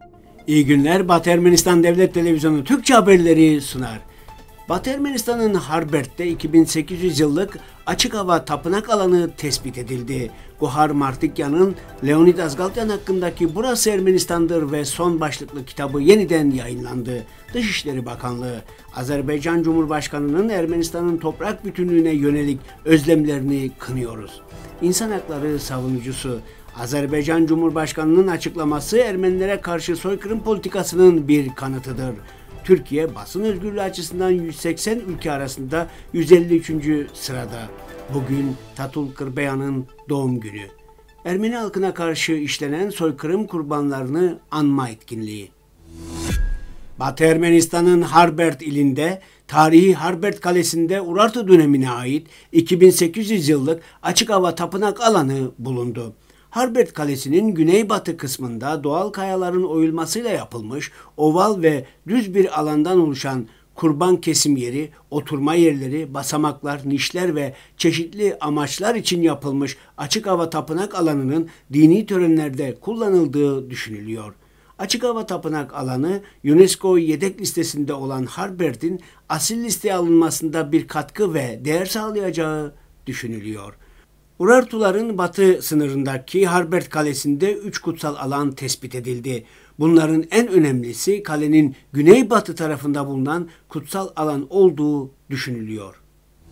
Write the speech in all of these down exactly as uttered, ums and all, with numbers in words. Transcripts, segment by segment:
İyi günler. Batı Ermenistan Devlet Televizyonu Türkçe haberleri sunar. Batı Ermenistan'ın Harbert'te iki bin sekiz yüz yıllık açık hava tapınak alanı tespit edildi. Gohar Martikyan'ın Leonid Azgaltyan hakkındaki "Burası Ermenistan'dır" ve son başlıklı kitabı yeniden yayınlandı. Dışişleri Bakanlığı, Azerbaycan Cumhurbaşkanı'nın Ermenistan'ın toprak bütünlüğüne yönelik özlemlerini kınıyoruz. İnsan hakları savunucusu, Azerbaycan Cumhurbaşkanı'nın açıklaması Ermenilere karşı soykırım politikasının bir kanıtıdır. Türkiye basın özgürlüğü açısından yüz seksen ülke arasında yüz elli üçüncü sırada. Bugün Tatul Kırbeyan'ın doğum günü. Ermeni halkına karşı işlenen soykırım kurbanlarını anma etkinliği. Batı Ermenistan'ın Harbert ilinde, tarihi Harbert Kalesi'nde Urartu dönemine ait iki bin sekiz yüz yıllık açık hava tapınak alanı bulundu. Harbert Kalesi'nin güneybatı kısmında doğal kayaların oyulmasıyla yapılmış oval ve düz bir alandan oluşan kurban kesim yeri, oturma yerleri, basamaklar, nişler ve çeşitli amaçlar için yapılmış açık hava tapınak alanının dini törenlerde kullanıldığı düşünülüyor. Açık hava tapınak alanı UNESCO yedek listesinde olan Harbert'in asil listeye alınmasında bir katkı ve değer sağlayacağı düşünülüyor. Urartuların batı sınırındaki Harbert Kalesi'nde üç kutsal alan tespit edildi. Bunların en önemlisi kalenin güneybatı tarafında bulunan kutsal alan olduğu düşünülüyor.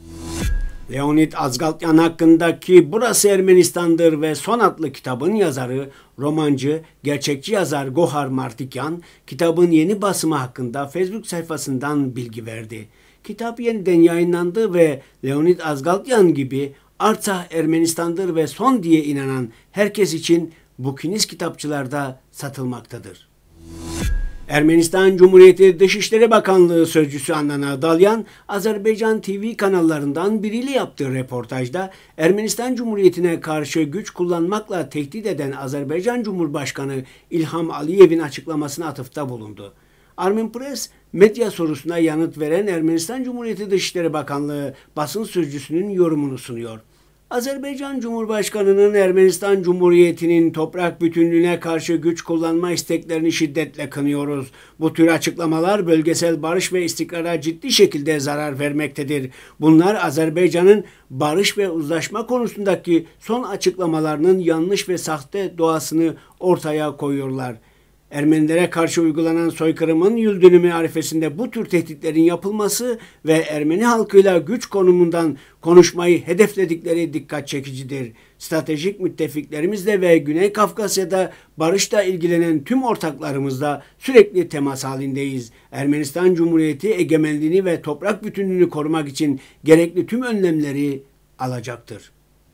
Leonid Azgaltyan hakkındaki "Burası Ermenistan'dır" ve Son adlı kitabın yazarı, romancı, gerçekçi yazar Gohar Martikyan, kitabın yeni basımı hakkında Facebook sayfasından bilgi verdi. Kitap yeniden yayınlandı ve Leonid Azgaltyan gibi Artsakh Ermenistan'dır ve son diye inanan herkes için Bukiniz kitapçılarda satılmaktadır. Ermenistan Cumhuriyeti Dışişleri Bakanlığı Sözcüsü Anna Dalyan, Azerbaycan T V kanallarından biriyle yaptığı röportajda Ermenistan Cumhuriyeti'ne karşı güç kullanmakla tehdit eden Azerbaycan Cumhurbaşkanı İlham Aliyev'in açıklamasına atıfta bulundu. Armen Press, medya sorusuna yanıt veren Ermenistan Cumhuriyeti Dışişleri Bakanlığı basın sözcüsünün yorumunu sunuyor. Azerbaycan Cumhurbaşkanı'nın Ermenistan Cumhuriyeti'nin toprak bütünlüğüne karşı güç kullanma isteklerini şiddetle kınıyoruz. Bu tür açıklamalar bölgesel barış ve istikrara ciddi şekilde zarar vermektedir. Bunlar Azerbaycan'ın barış ve uzlaşma konusundaki son açıklamalarının yanlış ve sahte doğasını ortaya koyuyorlar. Ermenilere karşı uygulanan soykırımın yıl dönümü arifesinde bu tür tehditlerin yapılması ve Ermeni halkıyla güç konumundan konuşmayı hedefledikleri dikkat çekicidir. Stratejik müttefiklerimizle ve Güney Kafkasya'da barışla ilgilenen tüm ortaklarımızla sürekli temas halindeyiz. Ermenistan Cumhuriyeti egemenliğini ve toprak bütünlüğünü korumak için gerekli tüm önlemleri alacaktır.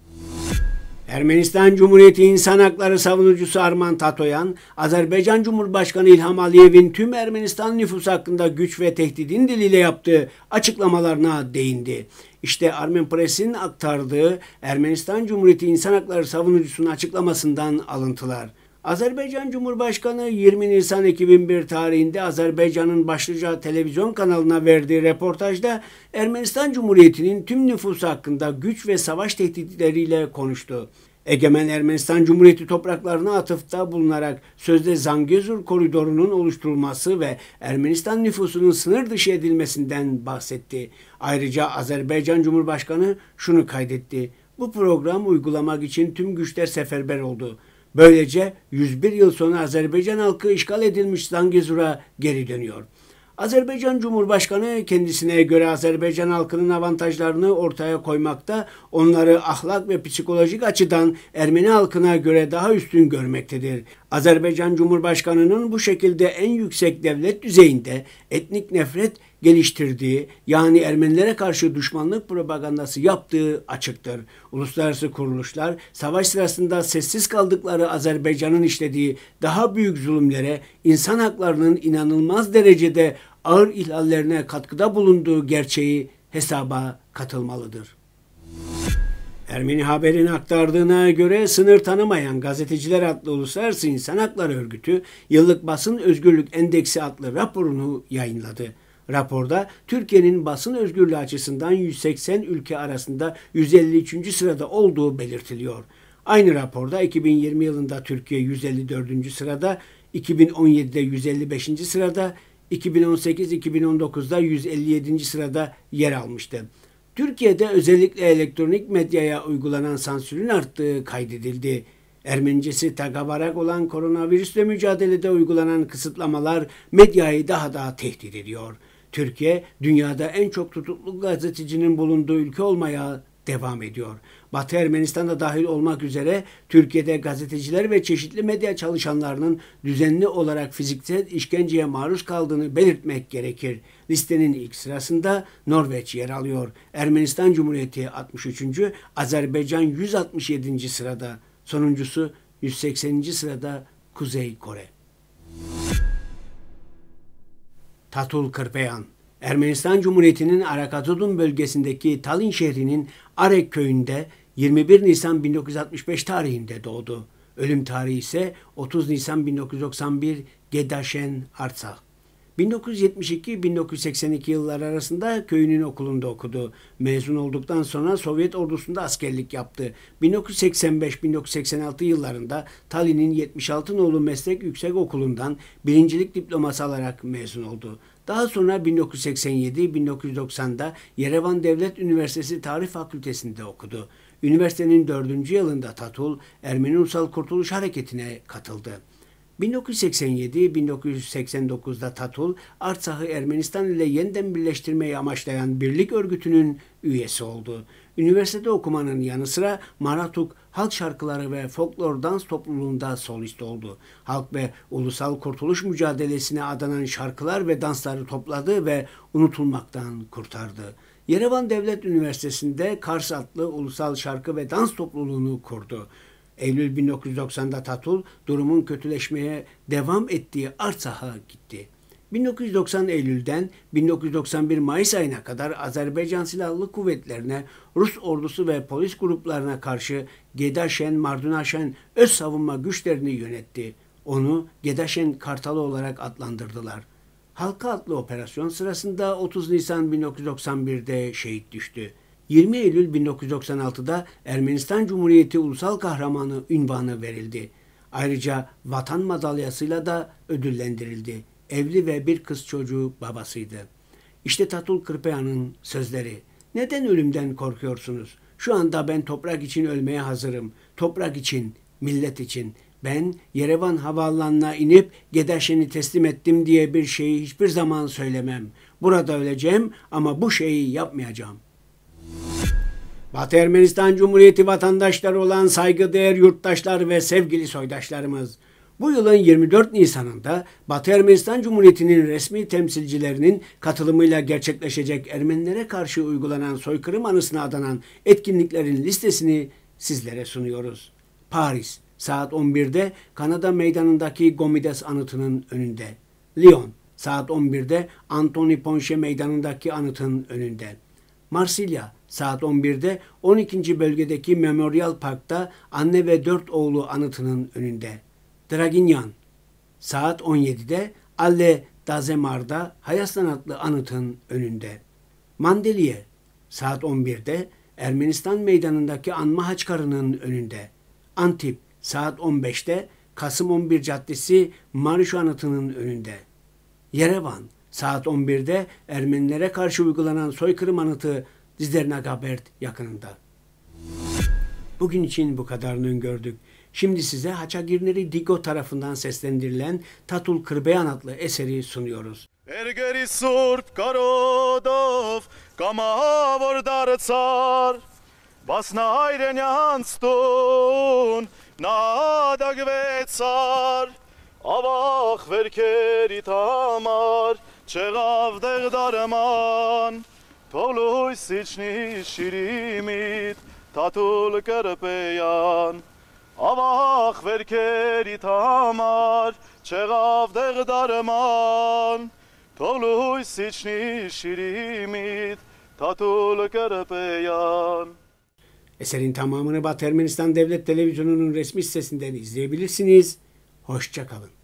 Ermenistan Cumhuriyeti İnsan Hakları savunucusu Arman Tatoyan, Azerbaycan Cumhurbaşkanı İlham Aliyev'in tüm Ermenistan nüfusu hakkında güç ve tehdidin diliyle yaptığı açıklamalarına değindi. İşte Armen Press'in aktardığı Ermenistan Cumhuriyeti İnsan Hakları savunucusunun açıklamasından alıntılar. Azerbaycan Cumhurbaşkanı yirmi Nisan iki bin bir tarihinde Azerbaycan'ın başlıca televizyon kanalına verdiği röportajda Ermenistan Cumhuriyeti'nin tüm nüfusu hakkında güç ve savaş tehditleriyle konuştu. Egemen Ermenistan Cumhuriyeti topraklarına atıfta bulunarak sözde Zangezur koridorunun oluşturulması ve Ermenistan nüfusunun sınır dışı edilmesinden bahsetti. Ayrıca Azerbaycan Cumhurbaşkanı şunu kaydetti: "Bu program uygulamak için tüm güçler seferber oldu. Böylece yüz bir yıl sonra Azerbaycan halkı işgal edilmiş Zangezur'a geri dönüyor." Azerbaycan Cumhurbaşkanı kendisine göre Azerbaycan halkının avantajlarını ortaya koymakta, onları ahlak ve psikolojik açıdan Ermeni halkına göre daha üstün görmektedir. Azerbaycan Cumhurbaşkanı'nın bu şekilde en yüksek devlet düzeyinde etnik nefret geliştirdiği, yani Ermenilere karşı düşmanlık propagandası yaptığı açıktır. Uluslararası kuruluşlar savaş sırasında sessiz kaldıkları Azerbaycan'ın işlediği daha büyük zulümlere, insan haklarının inanılmaz derecede ağır ihlallerine katkıda bulunduğu gerçeği hesaba katılmalıdır. Ermeni Haber'in aktardığına göre Sınır Tanımayan Gazeteciler adlı Uluslararası İnsan Hakları Örgütü Yıllık Basın Özgürlük Endeksi adlı raporunu yayınladı. Raporda Türkiye'nin basın özgürlüğü açısından yüz seksen ülke arasında yüz elli üçüncü sırada olduğu belirtiliyor. Aynı raporda iki bin yirmi yılında Türkiye yüz elli dördüncü sırada, iki bin on yedide yüz elli beşinci sırada, iki bin on sekiz iki bin on dokuzda yüz elli yedinci sırada yer almıştı. Türkiye'de özellikle elektronik medyaya uygulanan sansürün arttığı kaydedildi. Ermenicesi tagabarak olan koronavirüsle mücadelede uygulanan kısıtlamalar medyayı daha da tehdit ediyor. Türkiye, dünyada en çok tutuklu gazetecinin bulunduğu ülke olmaya devam ediyor. Batı Ermenistan'da dahil olmak üzere Türkiye'de gazeteciler ve çeşitli medya çalışanlarının düzenli olarak fiziksel işkenceye maruz kaldığını belirtmek gerekir. Listenin ilk sırasında Norveç yer alıyor. Ermenistan Cumhuriyeti altmış üçüncü, Azerbaycan yüz altmış yedinci sırada. Sonuncusu yüz sekseninci sırada Kuzey Kore. Tatul Kırpeyan, Ermenistan Cumhuriyeti'nin Arakatudun bölgesindeki Tallinn şehrinin Arek köyünde yirmi bir Nisan bin dokuz yüz altmış beş tarihinde doğdu. Ölüm tarihi ise otuz Nisan bin dokuz yüz doksan bir Gedaşen Artsakh. bin dokuz yüz yetmiş iki bin dokuz yüz seksen iki yılları arasında köyünün okulunda okudu. Mezun olduktan sonra Sovyet ordusunda askerlik yaptı. bin dokuz yüz seksen beş bin dokuz yüz seksen altı yıllarında Tallinn'in yetmiş altı nolu Meslek Yüksekokulu'ndan birincilik diploması alarak mezun oldu. Daha sonra bin dokuz yüz seksen yedi bin dokuz yüz doksanda Yerevan Devlet Üniversitesi Tarih Fakültesi'nde okudu. Üniversitenin dördüncü yılında Tatul, Ermeni Ulusal Kurtuluş Hareketi'ne katıldı. bin dokuz yüz seksen yedi bin dokuz yüz seksen dokuzda Tatul, Artsakh'ı Ermenistan ile yeniden birleştirmeyi amaçlayan birlik örgütünün üyesi oldu. Üniversitede okumanın yanı sıra Maratuk halk şarkıları ve folklor dans topluluğunda solist oldu. Halk ve ulusal kurtuluş mücadelesine adanan şarkılar ve dansları topladı ve unutulmaktan kurtardı. Yerevan Devlet Üniversitesi'nde Kars adlı ulusal şarkı ve dans topluluğunu kurdu. Eylül bin dokuz yüz doksanda Tatul, durumun kötüleşmeye devam ettiği Artsakh'a gitti. bin dokuz yüz doksan Eylül'den bin dokuz yüz doksan bir Mayıs ayına kadar Azerbaycan Silahlı Kuvvetlerine, Rus ordusu ve polis gruplarına karşı Gedaşen, Mardunaşen öz savunma güçlerini yönetti. Onu Gedaşen Kartalı olarak adlandırdılar. Halka adlı operasyon sırasında otuz Nisan bin dokuz yüz doksan birde şehit düştü. yirmi Eylül bin dokuz yüz doksan altıda Ermenistan Cumhuriyeti Ulusal Kahramanı unvanı verildi. Ayrıca Vatan Madalyasıyla da ödüllendirildi. Evli ve bir kız çocuğu babasıydı. İşte Tatul Kırpeyan'ın sözleri. Neden ölümden korkuyorsunuz? Şu anda ben toprak için ölmeye hazırım. Toprak için, millet için. Ben Yerevan havaalanına inip Gedaşen'i teslim ettim diye bir şeyi hiçbir zaman söylemem. Burada öleceğim ama bu şeyi yapmayacağım. Batı Ermenistan Cumhuriyeti vatandaşları olan saygıdeğer yurttaşlar ve sevgili soydaşlarımız, bu yılın yirmi dört Nisan'ında Batı Ermenistan Cumhuriyeti'nin resmi temsilcilerinin katılımıyla gerçekleşecek Ermenilere karşı uygulanan soykırım anısına adanan etkinliklerin listesini sizlere sunuyoruz. Paris, saat on birde Kanada Meydanı'ndaki Gomides anıtının önünde. Lyon, saat on birde Antony Ponche Meydanı'ndaki anıtın önünde. Marsilya, saat on birde on ikinci bölgedeki Memorial Park'ta anne ve dört oğlu anıtının önünde. Draginyan, saat on yedide Alle Dazemar'da Hayaslan adlı anıtın önünde. Mandeliye, saat on birde Ermenistan Meydanı'ndaki Anma Haçkarı'nın önünde. Antip, saat on beşte Kasım on bir Caddesi Mariş anıtının önünde. Yerevan, saat on birde Ermenilere karşı uygulanan soykırım anıtı Dizernagaberd yakınında. Bugün için bu kadarını öngördük. Şimdi size Haçagirneri Digo tarafından seslendirilen Tatul Kırpeyan adlı eseri sunuyoruz. Ergeri surp karodov kamavor dartsar basna ayren yanstun nadag vetsar avach verkeri tamar çegav darman Toluy siçni şirimit Tatul Kırpeyan Avach verkeri tamar Çegav darman Toluy siçni şirimit Tatul Kırpeyan. Eserin tamamını Batı Ermenistan Devlet Televizyonu'nun resmi sitesinden izleyebilirsiniz. Hoşça kalın.